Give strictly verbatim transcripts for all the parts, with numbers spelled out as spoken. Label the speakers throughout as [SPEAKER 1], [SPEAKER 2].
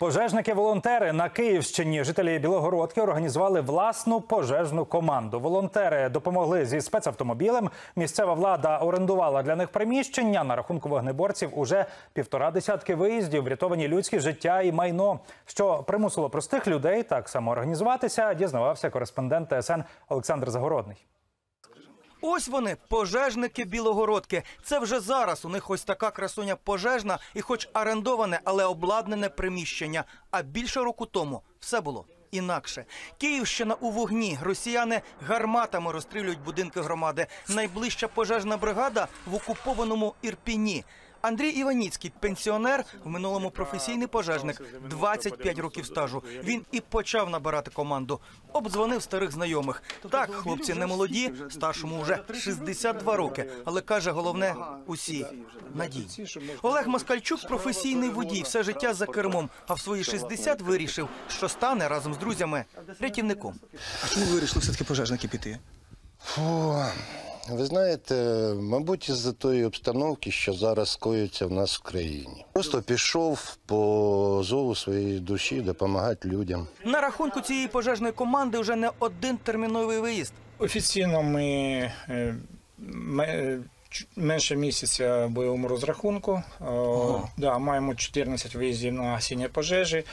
[SPEAKER 1] Пожежники-волонтери на Київщині, жителі Білогородки, організували власну пожежну команду. Волонтери допомогли зі спецавтомобілем. Місцева влада орендувала для них приміщення. На рахунку вогнеборців уже півтора десятки виїздів, врятовані людські життя і майно. Що примусило простих людей так само організуватися, дізнавався кореспондент Т С Н Олександр Загородний.
[SPEAKER 2] Ось вони, пожежники Білогородки. Це вже зараз у них ось така красуня пожежна і хоч орендоване, але обладнане приміщення. А більше року тому все було інакше. Київщина у вогні. Росіяни гарматами розстрілюють будинки громади. Найближча пожежна бригада в окупованому Ірпіні. Андрій Іваніцький – пенсіонер, в минулому професійний пожежник, двадцять п'ять років стажу. Він і почав набирати команду. Обдзвонив старих знайомих. Так, хлопці не молоді, старшому вже шістдесят два роки. Але каже, головне – усі надійні. Олег Москальчук – професійний водій, все життя за кермом. А в свої шістдесят вирішив, що стане разом з друзями рятівником.
[SPEAKER 3] А чому ви вирішили все-таки пожежники піти?
[SPEAKER 4] Фу. Ви знаєте, мабуть, із-за тої обстановки, що зараз коїться в нас в країні. Просто пішов по зову своєї душі допомагати людям.
[SPEAKER 2] На рахунку цієї пожежної команди вже не один терміновий виїзд.
[SPEAKER 5] Офіційно ми, ми менше місяця в бойовому розрахунку. Ага. Да, маємо чотирнадцять виїздів на гасіння пожежі.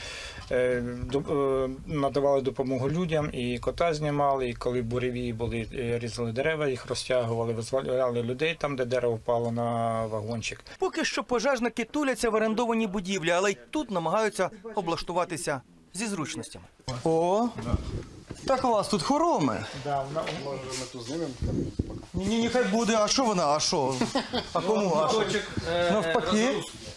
[SPEAKER 5] Надавали допомогу людям, і кота знімали, і коли буревії були, різали дерева, їх розтягували, визволяли людей там, де дерево впало на вагончик.
[SPEAKER 2] Поки що пожежники туляться в орендовані будівлі, але й тут намагаються облаштуватися зі зручностями.
[SPEAKER 3] О, так у вас тут хороми.
[SPEAKER 5] Да,
[SPEAKER 4] Може, ми тут знімемо?
[SPEAKER 3] Ні, нехай буде. А що вона? А що? А кому? А що? Навпаки.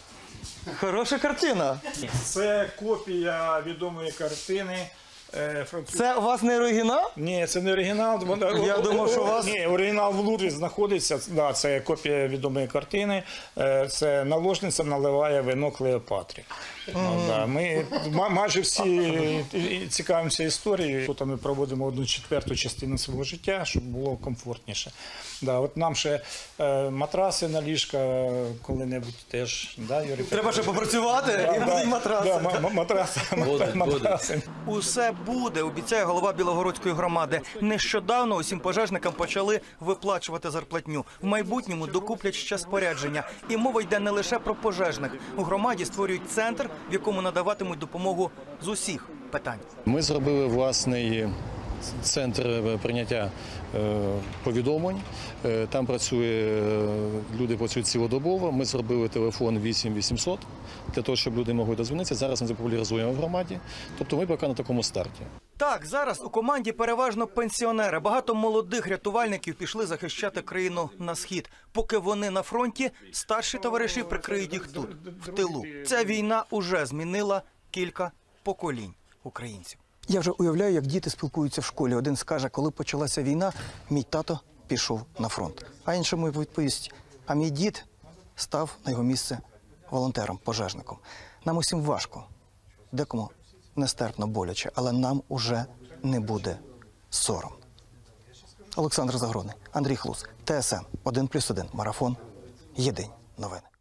[SPEAKER 3] Хороша картина.
[SPEAKER 5] Це копія відомої картини.
[SPEAKER 3] Це у вас не оригінал?
[SPEAKER 5] Ні, це не оригінал.
[SPEAKER 3] Я думав, що у вас...
[SPEAKER 5] Ні, оригінал в Луврі знаходиться. Да, це копія відомої картини. Це наложниця наливає вино Клеопатрі. Ну, да. Ми майже всі цікавимося історією. Тут ми проводимо одну четверту частину свого життя, щоб було комфортніше. Да, от нам ще е, матраси на ліжка коли-небудь теж. Да, Юрій?
[SPEAKER 3] Треба ще попрацювати,
[SPEAKER 5] да,
[SPEAKER 3] і
[SPEAKER 5] да,
[SPEAKER 3] будуть матраси.
[SPEAKER 5] Да, матраси, буде, матраси.
[SPEAKER 2] Буде. Усе буде, обіцяє голова Білогородської громади. Нещодавно усім пожежникам почали виплачувати зарплатню. В майбутньому докуплять ще спорядження. І мова йде не лише про пожежних. У громаді створюють центр, в якому надаватимуть допомогу з усіх питань.
[SPEAKER 6] Ми зробили власний центр прийняття повідомлень. Там працює, люди працюють цілодобово. Ми зробили телефон вісім вісімсот для того, щоб люди могли дозвонитися. Зараз ми популяризуємо в громаді. Тобто ми поки на такому старті.
[SPEAKER 2] Так, зараз у команді переважно пенсіонери. Багато молодих рятувальників пішли захищати країну на схід. Поки вони на фронті, старші товариші прикриють їх тут, в тилу. Ця війна уже змінила кілька поколінь українців.
[SPEAKER 3] Я вже уявляю, як діти спілкуються в школі. Один скаже, коли почалася війна, мій тато пішов на фронт. А іншому відповість, а мій дід став на його місце волонтером, пожежником. Нам усім важко, декому нестерпно боляче, але нам уже не буде сором. Олександр Загородний, Андрій Хлус, Т С Н один плюс один, марафон, єдині новини.